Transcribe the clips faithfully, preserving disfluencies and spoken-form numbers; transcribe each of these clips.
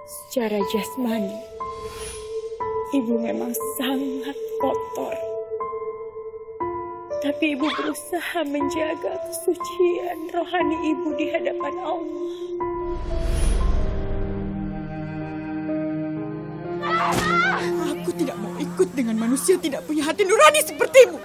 Secara jasmani, ibu memang sangat kotor. Tapi ibu berusaha menjaga kesucian rohani ibu di hadapan Allah. Aku tidak mau ikut dengan manusia tidak punya hati nurani sepertimu.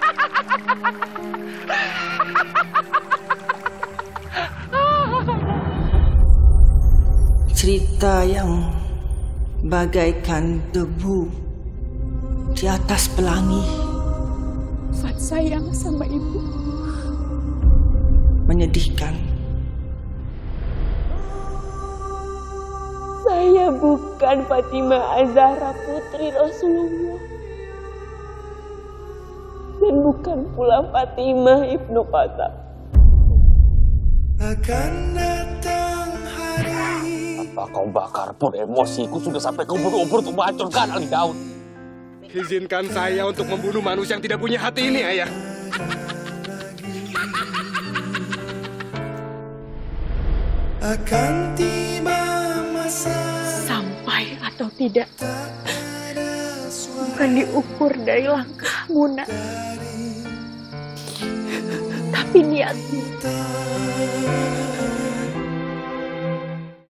Cerita yang bagaikan debu di atas pelangi. Fat sayang sama ibu. Menyedihkan. Saya bukan Fatimah Az-Zahra putri Rasulullah. Dan bukan pula Fatimah Ibnu Qasim. Akan datang hari. Apa kau bakar pun emosiku sudah sampai kau ubur-ubur untuk menghancurkan Ali Daud. Izinkan saya untuk membunuh manusia yang tidak punya hati ini, Ayah. Akan tiba masa. Sampai atau tidak, bukan diukur dari langkahmu, Nak. Tapi niatmu.